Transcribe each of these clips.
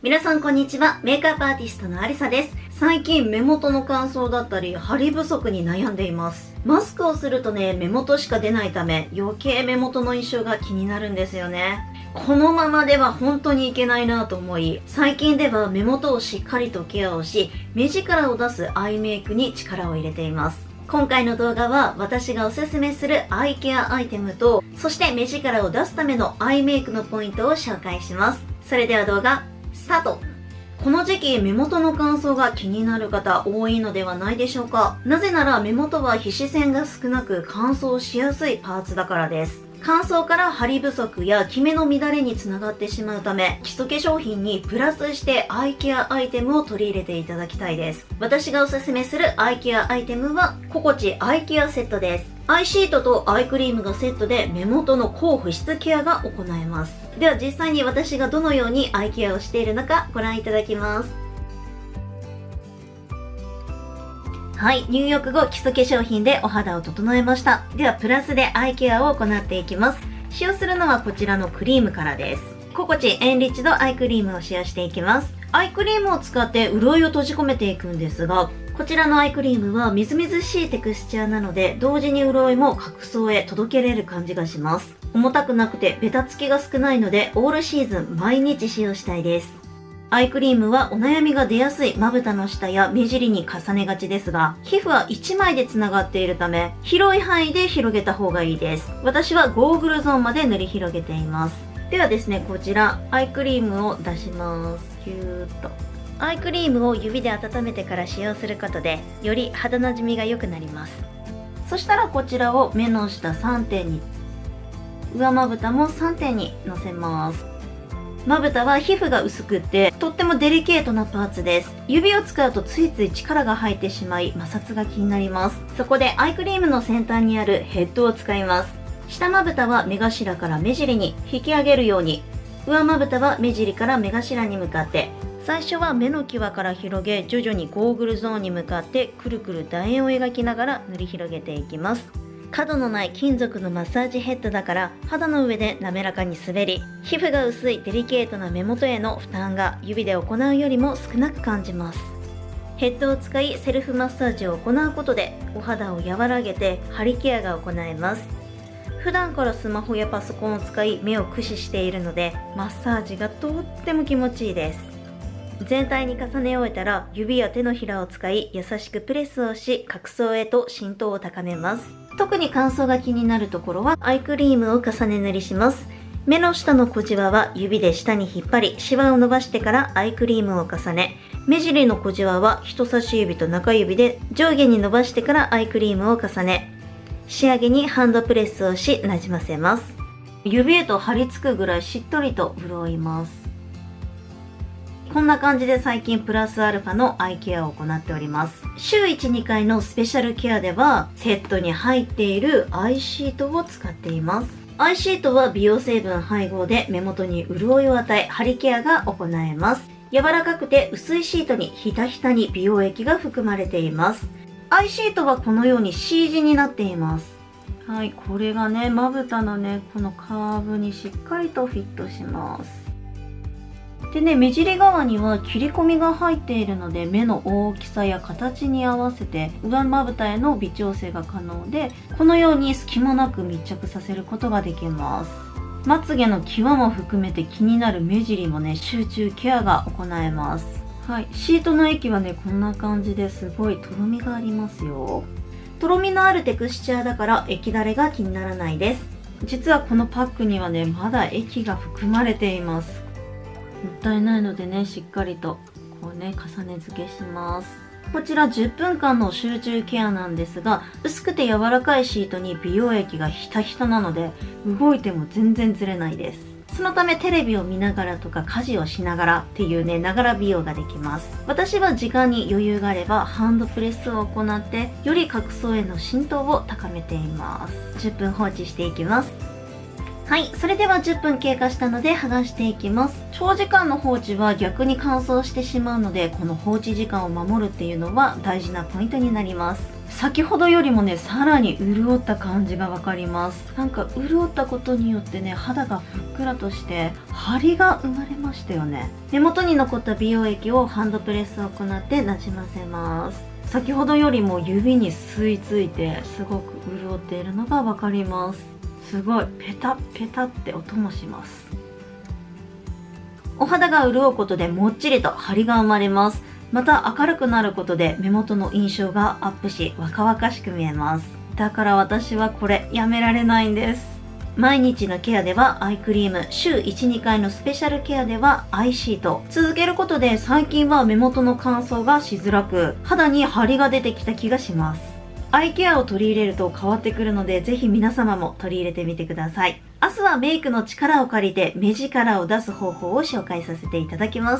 皆さんこんにちは。メイクアップアーティストのありさです。最近目元の乾燥だったり張り不足に悩んでいます。マスクをするとね、目元しか出ないため余計目元の印象が気になるんですよね。このままでは本当にいけないなと思い、最近では目元をしっかりとケアをし、目力を出すアイメイクに力を入れています。今回の動画は私がおすすめするアイケアアイテムと、そして目力を出すためのアイメイクのポイントを紹介します。それでは動画スタート。この時期目元の乾燥が気になる方多いのではないでしょうか。なぜなら目元は皮脂腺が少なく乾燥しやすいパーツだからです。乾燥から張り不足やキメの乱れにつながってしまうため、基礎化粧品にプラスしてアイケアアイテムを取り入れていただきたいです。私がおすすめするアイケアアイテムはココチアイケアセットです。アイシートとアイクリームがセットで目元の高保湿ケアが行えます。では実際に私がどのようにアイケアをしているのかご覧いただきます。はい、入浴後基礎化粧品でお肌を整えました。ではプラスでアイケアを行っていきます。使用するのはこちらのクリームからです。ココチエンリッチドアイクリームを使用していきます。アイクリームを使って潤いを閉じ込めていくんですが、こちらのアイクリームはみずみずしいテクスチャーなので、同時に潤いも角層へ届けれる感じがします。重たくなくてベタつきが少ないので、オールシーズン毎日使用したいです。アイクリームはお悩みが出やすいまぶたの下や目尻に重ねがちですが、皮膚は1枚でつながっているため、広い範囲で広げた方がいいです。私はゴーグルゾーンまで塗り広げています。ではですね、こちらアイクリームを出します。キューッと。アイクリームを指で温めてから使用することで、より肌なじみが良くなります。そしたらこちらを目の下3点に、上まぶたも3点にのせます。まぶたは皮膚が薄くってとってもデリケートなパーツです。指を使うとついつい力が入ってしまい摩擦が気になります。そこでアイクリームの先端にあるヘッドを使います。下まぶたは目頭から目尻に引き上げるように、上まぶたは目尻から目頭に向かって、最初は目の際から広げ、徐々にゴーグルゾーンに向かってくるくる楕円を描きながら塗り広げていきます。角のない金属のマッサージヘッドだから肌の上で滑らかに滑り、皮膚が薄いデリケートな目元への負担が指で行うよりも少なく感じます。ヘッドを使いセルフマッサージを行うことでお肌を和らげて張りケアが行えます。普段からスマホやパソコンを使い目を駆使しているので、マッサージがとっても気持ちいいです。全体に重ね終えたら指や手のひらを使い優しくプレスをし、角層へと浸透を高めます。特に乾燥が気になるところはアイクリームを重ね塗りします。目の下の小じわは指で下に引っ張り、シワを伸ばしてからアイクリームを重ね、目尻の小じわは人差し指と中指で上下に伸ばしてからアイクリームを重ね、仕上げにハンドプレスをしなじませます。指へと張り付くぐらいしっとりと潤います。こんな感じで最近プラスアルファのアイケアを行っております。週 1,2 回のスペシャルケアではセットに入っているアイシートを使っています。アイシートは美容成分配合で目元に潤いを与え、張りケアが行えます。柔らかくて薄いシートにひたひたに美容液が含まれています。アイシートはこのように C 字になっています。はい、これがね、まぶたのね、このカーブにしっかりとフィットします。でね、目尻側には切り込みが入っているので、目の大きさや形に合わせて上まぶたへの微調整が可能で、このように隙間なく密着させることができます。まつげの際も含めて気になる目尻もね、集中ケアが行えます。はい、シートの液はね、こんな感じですごいとろみがありますよ。とろみのあるテクスチャーだから液だれが気にならないです。実はこのパックにはね、まだ液が含まれています。もったいないのでね、しっかりとこうね、重ね付けします。こちら10分間の集中ケアなんですが、薄くて柔らかいシートに美容液がひたひたなので、動いても全然ずれないです。そのためテレビを見ながらとか家事をしながらっていうね、ながら美容ができます。私は時間に余裕があればハンドプレスを行って、より角層への浸透を高めています。10分放置していきます。はい、それでは10分経過したので剥がしていきます。長時間の放置は逆に乾燥してしまうので、この放置時間を守るっていうのは大事なポイントになります。 先ほどよりもねさらに潤った感じがわかります。なんか潤ったことによってね肌がふっくらとして張りが生まれましたよね。目元に残った美容液をハンドプレスを行ってなじませます。先ほどよりも指に吸い付いてすごく潤っているのがわかります。すごいペタペタって音もします。お肌が潤うことでもっちりと張りが生まれます。また明るくなることで目元の印象がアップし若々しく見えます。だから私はこれやめられないんです。毎日のケアではアイクリーム、週 1,2 回のスペシャルケアではアイシート。続けることで最近は目元の乾燥がしづらく肌に張りが出てきた気がします。アイケアを取り入れると変わってくるのでぜひ皆様も取り入れてみてください。明日はメイクの力を借りて目力を出す方法を紹介させていただきます。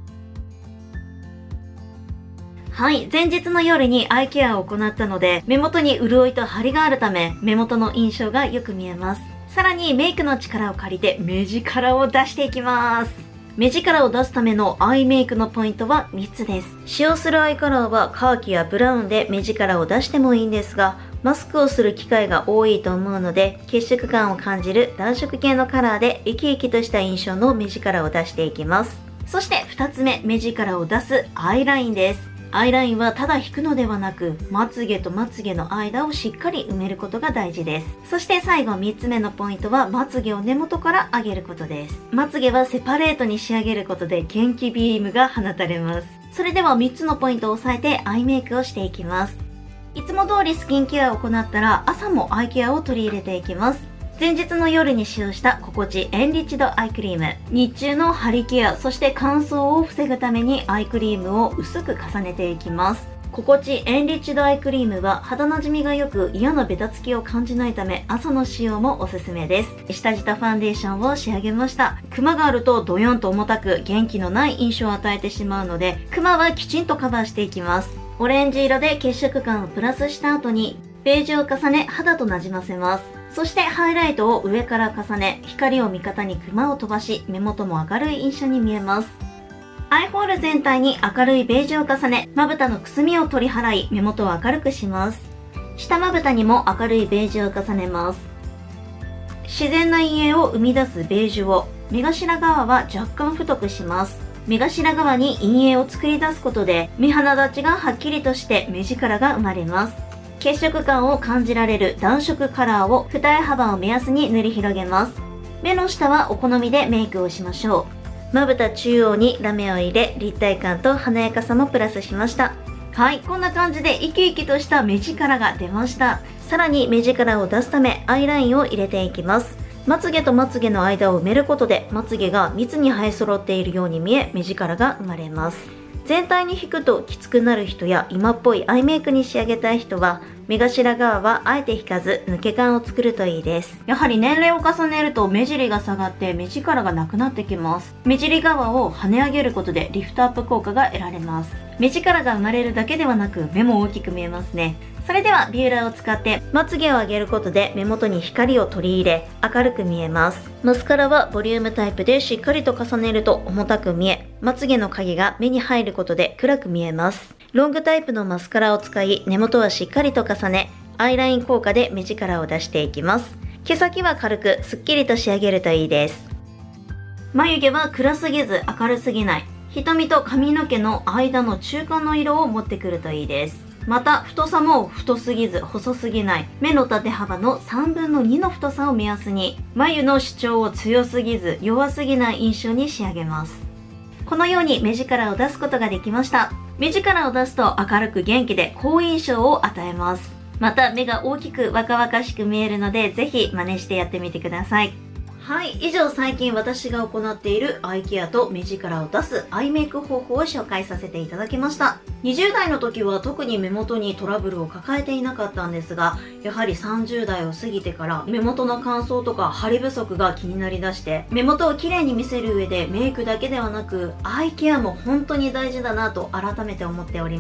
はい、前日の夜にアイケアを行ったので目元に潤いと張りがあるため目元の印象がよく見えます。さらにメイクの力を借りて目力を出していきます。目力を出すためのアイメイクのポイントは3つです。使用するアイカラーはカーキやブラウンで目力を出してもいいんですが、マスクをする機会が多いと思うので血色感を感じる暖色系のカラーで生き生きとした印象の目力を出していきます。そして2つ目、目力を出すアイラインです。アイラインはただ引くのではなく、まつげとまつげの間をしっかり埋めることが大事です。そして最後3つ目のポイントは、まつげを根元から上げることです。まつげはセパレートに仕上げることで元気ビームが放たれます。それでは3つのポイントを押さえてアイメイクをしていきます。いつも通りスキンケアを行ったら、朝もアイケアを取り入れていきます。前日の夜に使用したココチエンリッチドアイクリーム。日中の張りケア、そして乾燥を防ぐためにアイクリームを薄く重ねていきます。ココチエンリッチドアイクリームは肌なじみが良く嫌なベタつきを感じないため朝の使用もおすすめです。下地とファンデーションを仕上げました。クマがあるとドヨンと重たく元気のない印象を与えてしまうので、クマはきちんとカバーしていきます。オレンジ色で血色感をプラスした後にベージュを重ね肌となじませます。そしてハイライトを上から重ね、光を味方にクマを飛ばし、目元も明るい印象に見えます。アイホール全体に明るいベージュを重ね、まぶたのくすみを取り払い、目元を明るくします。下まぶたにも明るいベージュを重ねます。自然な陰影を生み出すベージュを、目頭側は若干太くします。目頭側に陰影を作り出すことで、目鼻立ちがはっきりとして目力が生まれます。血色感を感じられる暖色カラーを二重幅を目安に塗り広げます。目の下はお好みでメイクをしましょう。まぶた中央にラメを入れ、立体感と華やかさもプラスしました。はい、こんな感じで生き生きとした目力が出ました。さらに目力を出すためアイラインを入れていきます。まつげとまつげの間を埋めることでまつげが密に生え揃っているように見え、目力が生まれます。全体に引くときつくなる人や今っぽいアイメイクに仕上げたい人は目頭側はあえて引かず抜け感を作るといいです。やはり年齢を重ねると目尻が下がって目力がなくなってきます。目尻側を跳ね上げることでリフトアップ効果が得られます。目力が生まれるだけではなく目も大きく見えますね。それではビューラーを使ってまつげを上げることで目元に光を取り入れ明るく見えます。マスカラはボリュームタイプでしっかりと重ねると重たく見え、まつげの影が目に入ることで暗く見えます。ロングタイプのマスカラを使い根元はしっかりと重ね、アイライン効果で目力を出していきます。毛先は軽くすっきりと仕上げるといいです。眉毛は暗すぎず明るすぎない、瞳と髪の毛の間の中間の色を持ってくるといいです。また太さも太すぎず細すぎない、目の縦幅の3分の2の太さを目安に眉の主張を強すぎず弱すぎない印象に仕上げます。このように目力を出すことができました。目力を出すと明るく元気で好印象を与えます。また目が大きく若々しく見えるのでぜひ真似してやってみてください。はい、以上最近私が行っているアイケアと目力を出すアイメイク方法を紹介させていただきました。20代の時は特に目元にトラブルを抱えていなかったんですが、やはり30代を過ぎてから目元の乾燥とか張り不足が気になりだして、目元を綺麗に見せる上でメイクだけではなくアイケアも本当に大事だなと改めて思っております。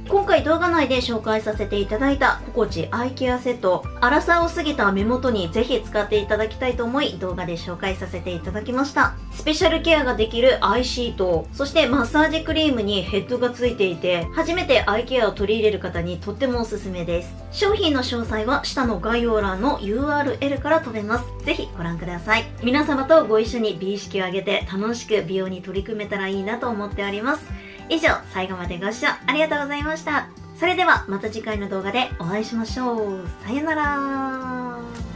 今回動画内で紹介させていただいたココチアイケアセット、粗さを過ぎた目元にぜひ使っていただきたいと思い動画で紹介させていただきました。スペシャルケアができるアイシート、そしてマッサージクリームにヘッドがついていて、初めてアイケアを取り入れる方にとってもおすすめです。商品の詳細は下の概要欄の URL から飛べます。ぜひご覧ください。皆様とご一緒に美意識を上げて楽しく美容に取り組めたらいいなと思っております。以上、最後までご視聴ありがとうございました。それではまた次回の動画でお会いしましょう。さよなら。